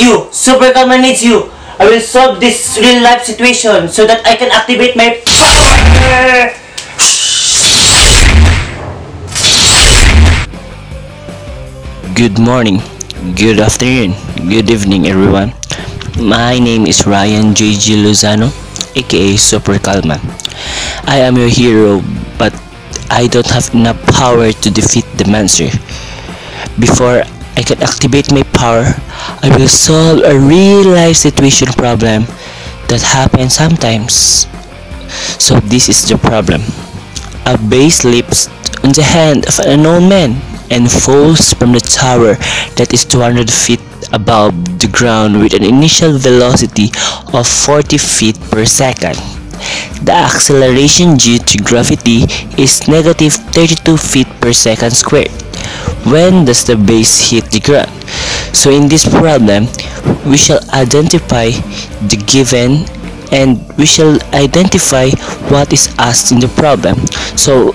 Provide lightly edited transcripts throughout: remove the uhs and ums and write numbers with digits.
you. Super Kalma needs you. I will solve this real life situation so that I can activate my power. Good morning, good afternoon, good evening everyone. My name is Ryan J.G. Lozano, aka Super Kalma. I am your hero, but I don't have enough power to defeat the monster. Before I can activate my power, I will solve a real life situation problem that happens sometimes. So this is the problem. A base slips on the hand of an unknown man and falls from the tower that is 200 feet above the ground with an initial velocity of 40 feet per second. The acceleration due to gravity is negative 32 feet per second squared. When does the base hit the ground? So in this problem, we shall identify the given and we shall identify what is asked in the problem. So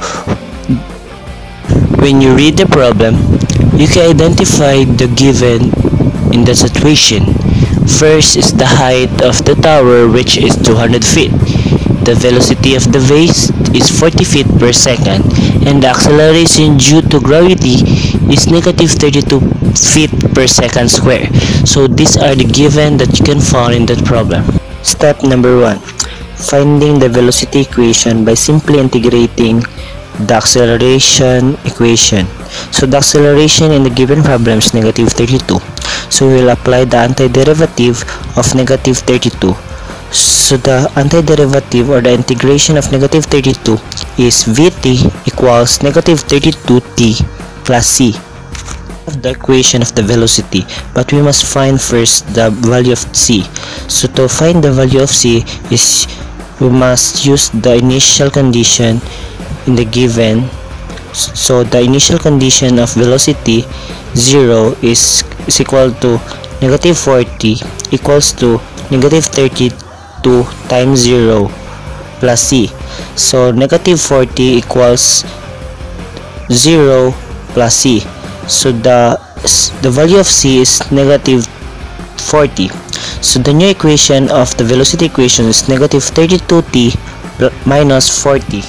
when you read the problem, you can identify the given in the situation. First is the height of the tower, which is 200 feet. The velocity of the base is 40 feet per second, and the acceleration due to gravity is negative 32 feet per second square. So these are the given that you can find in that problem. Step number 1. Finding the velocity equation by simply integrating the acceleration equation. So the acceleration in the given problem is negative 32. So we will apply the antiderivative of negative 32. So the antiderivative or the integration of negative 32 is Vt equals negative 32t plus c. The equation of the velocity, but we must find first the value of c. So to find the value of c is we must use the initial condition in the given. So the initial condition of velocity 0 is equal to negative 40 equals to negative 32 times 0 plus c. So negative 40 equals 0 plus c. So the value of c is negative 40. So the new equation of the velocity equation is negative 32t minus 40.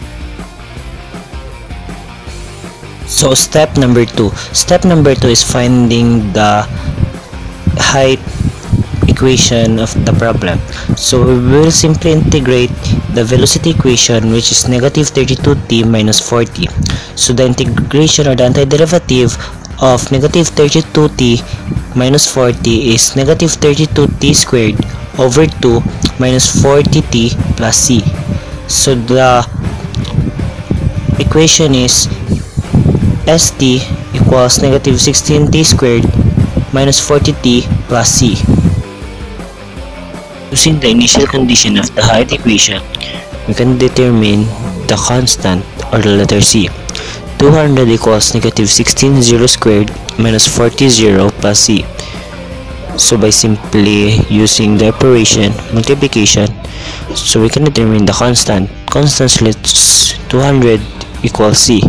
So step number 2. Step number 2 is finding the height equation of the problem. So we will simply integrate the velocity equation, which is negative 32t minus 40. So the integration or the antiderivative of negative 32t minus 40 is negative 32t squared over 2 minus 40t plus c. So the equation is st equals negative 16t squared minus 40t plus c. Using the initial condition of the height equation, we can determine the constant or the letter c. 200 equals negative 16 0 squared minus 40 0 plus c. So by simply using the operation multiplication, so we can determine the constant. Constant lets 200 equals c.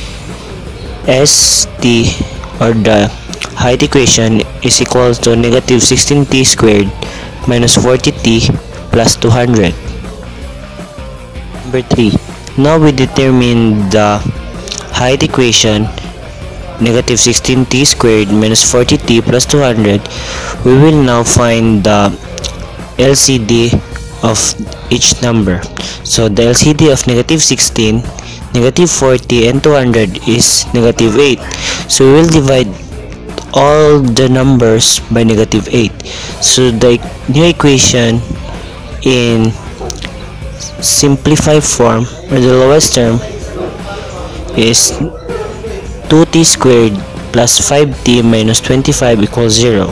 St or the height equation is equal to negative 16t squared minus 40t plus 200. Number 3. Now we determine the height equation negative 16t squared minus 40t plus 200. We will now find the LCD of each number. So the LCD of negative 16, negative 40 and 200 is negative 8. So we will divide all the numbers by negative 8. So the new equation in simplified form, or the lowest term, is 2t squared plus 5t minus 25 equals 0.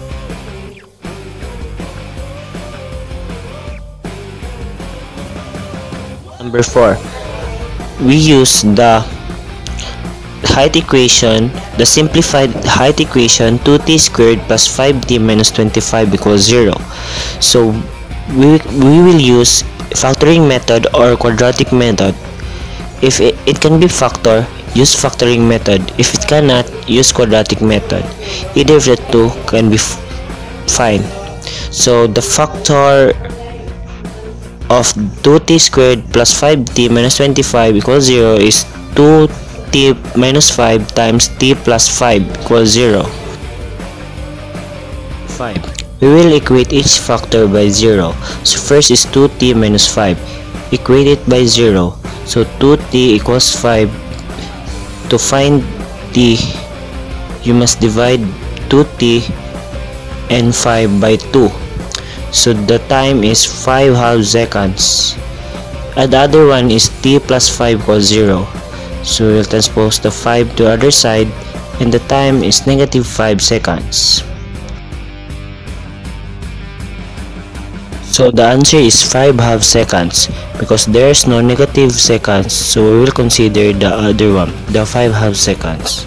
Number 4. We use the height equation, the simplified height equation 2t squared plus 5t minus 25 equals 0. So we will use factoring method or quadratic method. If it can be factor, use factoring method. If it cannot, use quadratic method. Either of the two can be fine. So the factor of 2t squared plus 5t minus 25 equals 0 is 2t minus 5 times t plus 5 equals 0. 5. We will equate each factor by 0. So first is 2t minus 5. Equate it by 0. So 2t equals 5. To find t, you must divide 2t and 5 by 2. So the time is 5 half seconds. And the other one is t plus 5 equals 0. So we'll transpose the 5 to the other side, and the time is negative 5 seconds. So the answer is 5 half seconds because there's no negative seconds, so we will consider the other one, the 5 half seconds.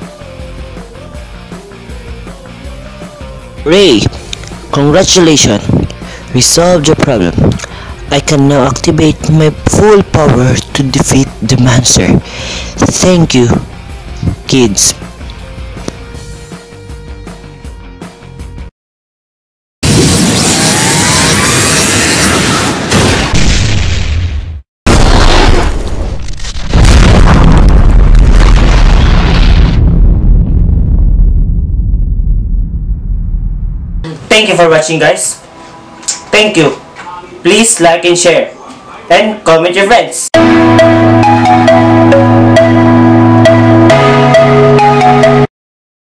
Ray, congratulations! We solved the problem. I can now activate my full power to defeat the monster. Thank you, kids. Thank you for watching, guys. Thank you. Please like and share and comment your friends.